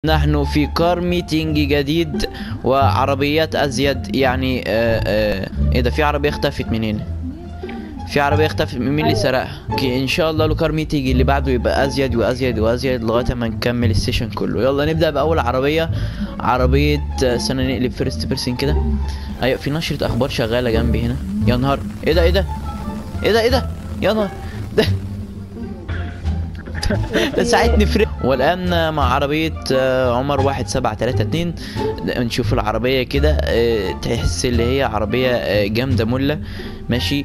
نحن في كار ميتينج جديد وعربيات ازيد يعني ايه ده؟ في عربية اختفت من هنا. في عربية اختفت، مين اللي سرقها؟ ان شاء الله الكار ميتينج اللي بعده يبقى ازيد وازيد وازيد لغاية ما نكمل السيشن كله. يلا نبدأ بأول عربية. عربية استنى نقلب فيرست بيرسون كده. ايوه في نشرة اخبار شغالة جنبي هنا. يا نهار ايه ده؟ ايه ده؟ ايه ده؟ ايه ده؟ يا نهار ده ده ساعدني فرق. والآن مع عربية عمر 1732 نشوف العربية كده. تحس اللي هي عربية جامدة ملة ماشي.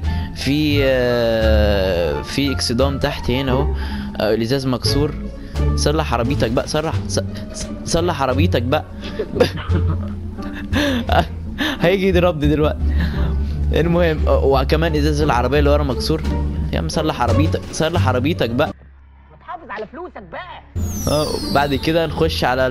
في اكسدام تحت هنا اهو. الازاز مكسور. صلح عربيتك بقى، صلح عربيتك بقى. هيجي يضربني دلوقتي. المهم وكمان ازاز العربية اللي ورا مكسور. يا عم صلح عربيتك، صلح عربيتك بقى. حافظ على فلوسك بقى. بعد كده نخش على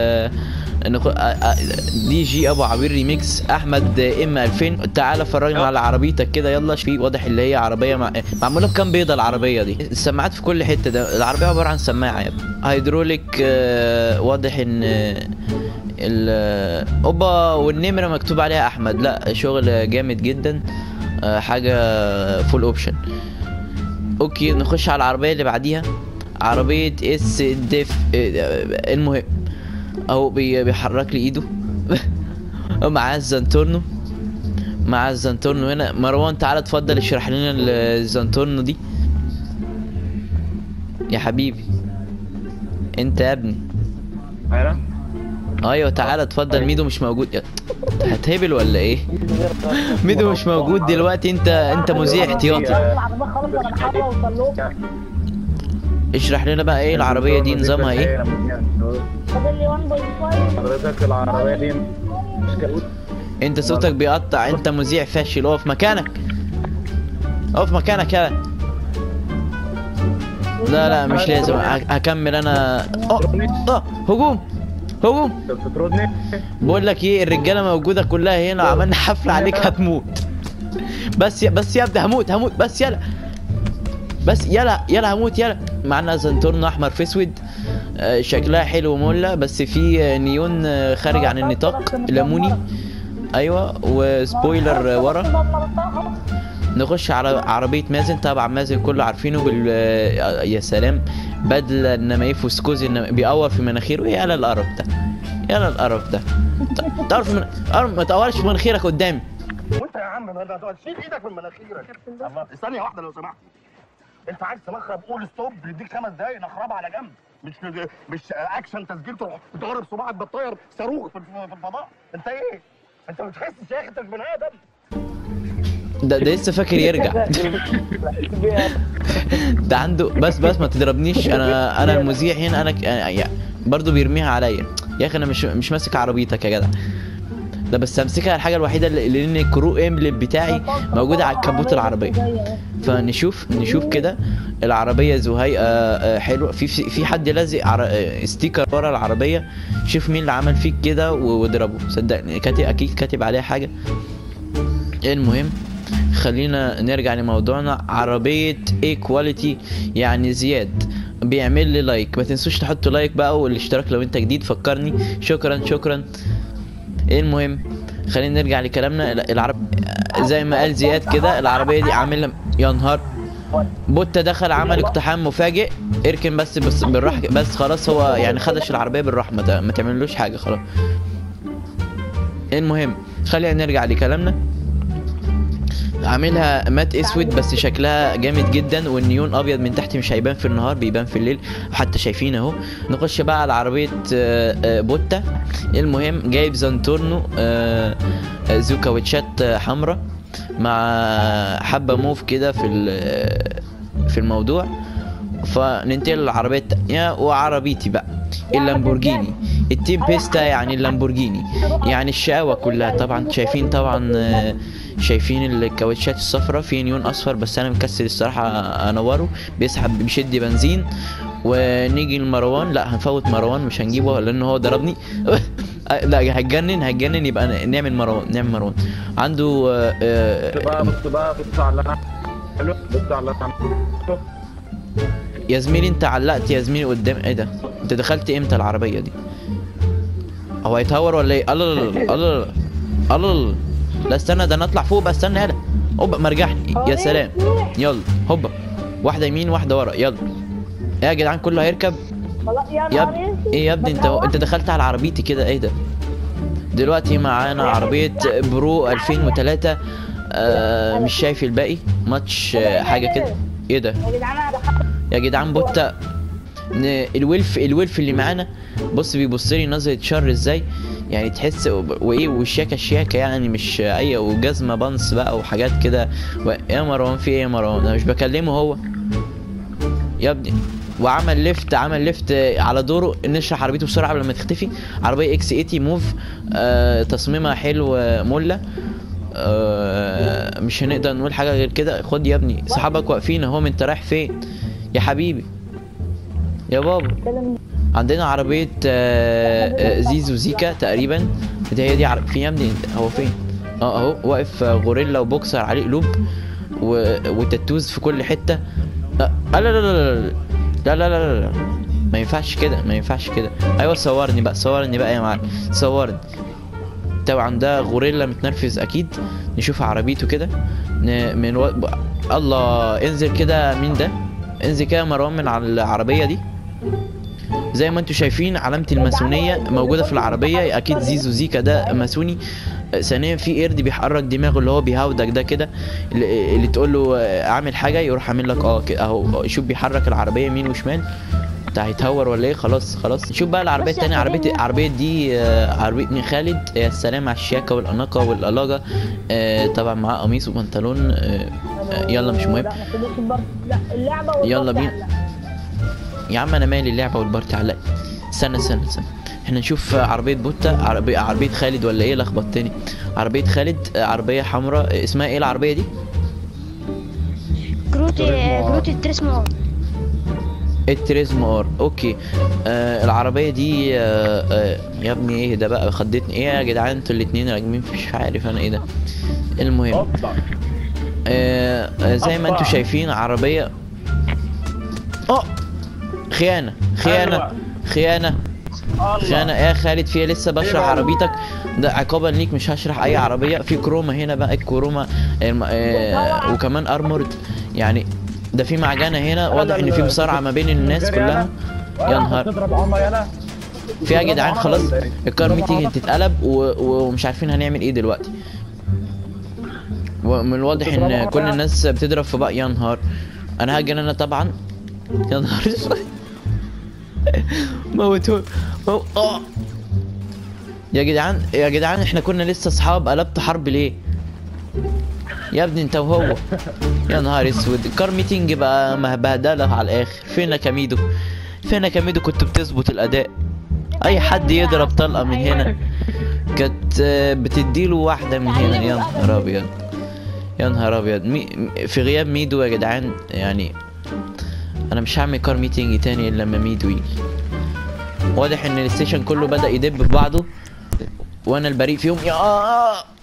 دي جي ابو عبير ريميكس احمد ام 2000. تعالى فرجنا على عربيتك كده يلا. في واضح اللي هي عربيه معموله بكام بيضه العربيه دي. السماعات في كل حته. ده العربيه عباره عن سماعه يا ابني. هيدروليك. واضح ان اوبا والنمره مكتوب عليها احمد. لا شغل جامد جدا. حاجه فول اوبشن. اوكي نخش على العربيه اللي بعديها. عربية اس ديف. المهم اهو بيحرك لي ايده. مع الزنتورنو. هنا. مروان تعالى اتفضل اشرح لنا الزنتورنو دي يا حبيبي. انت يا ابني. ايوه تعالى اتفضل. ميدو مش موجود. هتهبل ولا ايه؟ ميدو مش موجود دلوقتي. انت مذيع احتياطي. اشرح لنا بقى ايه العربية دي نظامها ايه؟ حضرتك العربية دي انت صوتك بيقطع. انت مذيع فاشل. اقف مكانك. اقف مكانك يا. لا مش لازم. هكمل انا. هجوم. بقول لك ايه، الرجالة موجودة كلها هنا. عملنا حفلة عليك هتموت. بس يا ابني هموت بس يلا. يلا هموت يلا. معنا زنتورنو احمر في اسود. شكلها حلو مولة بس في نيون خارج عن النطاق ليموني. ايوه وسبويلر ورا. نخش على عربية مازن. طبعا مازن كله عارفينه يا سلام. بدلة النمايف وسكوز بيقور في مناخيره. ايه يلا القرف ده. تعرف ما تقورش في مناخيرك قدامي. وانت يا عم ما تشيل ايدك من مناخيرك. الله ثانية واحدة لو سمحت. انت عايز تمخرب قول ستوب نديك 5 دقايق نخربها على جنب. مش اكشن تسجيل تروح تضرب صباعك بالطير صاروخ في الفضاء. انت ايه؟ انت ما بتحسش يا اخي؟ انت مش بني ادم. ده لسه فاكر يرجع. ده عنده بس ما تضربنيش. انا المذيع هنا. انا برضه بيرميها عليا يا اخي. انا مش ماسك عربيتك يا جدع. ده بس امسكها. الحاجه الوحيده اللي ان الكرو امبلم بتاعي موجوده على الكابوت العربيه. فنشوف كده العربيه زهيقه حلوه. في حد لازق ستيكر ورا العربيه. شوف مين اللي عمل فيك كده واضربه. صدقني اكيد كاتب عليها حاجه. المهم خلينا نرجع لموضوعنا. عربيه اي كواليتي يعني زياد بيعمل لي لايك. ما تنسوش تحطوا لايك بقى والاشتراك لو انت جديد. فكرني. شكرا. المهم خلينا نرجع لكلامنا. زي ما قال زياد كده العربيه دي عامل. يا نهار بوتا دخل عمل اقتحام مفاجئ. اركن بس بالراحه بس. خلاص هو يعني خدش العربيه بالراحه. ما تعملوش حاجه خلاص. المهم خلينا نرجع لكلامنا. عاملها مات اسود بس شكلها جامد جدا. والنيون ابيض من تحت. مش هيبان في النهار، بيبان في الليل. حتى شايفين اهو. نخش بقى على عربيه بوتا. المهم جايب زنتورنو ذو كاوتشات حمراء مع حبه موف كده في الموضوع. فننتقل للعربيه التانية وعربيتي بقى اللامبورجيني التيم بيستا. يعني اللامبورجيني يعني الشقاوه كلها. طبعا شايفين الكاوتشات الصفراء. في نيون اصفر بس انا مكسل الصراحه انوره. بيسحب بيشد بنزين. ونيجي لمروان. لا هنفوت مروان مش هنجيبه لان هو ضربني. لا هتجنن. يبقى نعمل مروان عنده بص على يا زميلي انت علقت يا زميلي قدام. ايه ده؟ انت دخلت امتى العربيه دي؟ هو هيتهور ولا ايه؟ الله الله. لا استنى، ده انا اطلع فوق بقى، استنى يلا. هوبا مرجحني، يا سلام. يلا هوبا، واحده يمين واحده ورا، يلا. ايه يا جدعان كله هيركب؟ ايه يا ابني انت دخلت على عربيتي كده، ايه ده؟ دلوقتي معانا عربيه برو 2003. مش شايف الباقي ماتش حاجه كده. ايه ده يا جدعان انا دخلت. يا جدعان؟ بوتا الولف اللي معانا، بص بيبص لي نظره شر ازاي، يعني تحس وايه، والشياكه يعني مش اي، وجزمه بانس بقى وحاجات كده. يا مروان في ايه يا مروان؟ انا مش بكلمه هو يا ابني. وعمل ليفت على دوره. نشرح عربيته بسرعه قبل ما تختفي. عربيه اكس 80 موف، تصميمها حلو مله. مش هنقدر نقول حاجه غير كده. خد يا ابني، صحابك واقفين اهم، انت رايح فين يا حبيبي يا بابا؟ عندنا عربيه زيزو زيكا تقريبا. هي دي في يا ابني، هو فين؟ اهو واقف، غوريلا وبوكسر عليه قلوب وتاتوز في كل حته. لا لا لا لا لا لا لا لا، ما ينفعش كده. ايوه صورني بقى يا معلم، صورني. طبعا ده غوريلا متنرفز اكيد. نشوف عربيته كده الله، انزل كده. مين ده؟ انزل كده مروان من على العربيه دي. زي ما انتم شايفين علامه الماسونيه موجوده في العربيه، اكيد زيزو زيكا ده ماسوني. ثانيا في قرد بيحرك دماغه، اللي هو بيهودك ده كده، اللي تقول له اعمل حاجه يروح عامل لك كده اهو. شوف بيحرك العربيه يمين وشمال. انت هيتهور ولا ايه؟ خلاص. نشوف بقى العربيه الثانيه. عربيه دي عربيه ابن خالد. يا سلام على الشياكه والاناقه والقلاجه. طبعا معاه قميص وبنطلون. يلا مش مهم. يلا بينا يا عم، انا مالي اللعبه والبارتي علقي. استنى احنا نشوف عربيه بوتا. عربيه خالد ولا ايه؟ لخبطتني. عربيه خالد، عربيه حمراء. اسمها ايه العربيه دي؟ جروت التريزمو ار. اوكي. العربيه دي يا ابني ايه ده بقى؟ خدتني ايه يا جدعان؟ انتوا الاتنين راكبين مش عارف انا ايه ده. المهم زي ما انتوا شايفين عربيه. خيانه يا خالد. فيها لسه بشرح عربيتك ده عقابا ليك، مش هشرح اي عربيه. في كروما هنا بقى، الكروما وكمان ارمورد يعني. ده في معجنه هنا، واضح ان في مصارعه ما بين الناس كلها. يا نهار في يا جدعان. خلاص الكار ميتنج تتقلب ومش عارفين هنعمل ايه دلوقتي. ومن الواضح ان كل الناس بتضرب في بقى. يا نهار، انا هاجن انا طبعا. يا نهار موتون. يا جدعان احنا كنا لسه اصحاب، قلبت حرب ليه يا ابني انت وهو؟ يا نهار اسود. الكار ميتنج بقى مهبهدله على الاخر. فينك يا ميدو؟ كنت بتظبط الاداء. اي حد يضرب طلقه من هنا كانت بتديله واحده من هنا. يا نهار ابيض. في غياب ميدو يا جدعان يعني انا مش هعمل كار ميتنج تاني الا لما ميدو يجي. واضح ان الستيشن كله بدأ يدب في بعضه وانا البريء فيهم. يا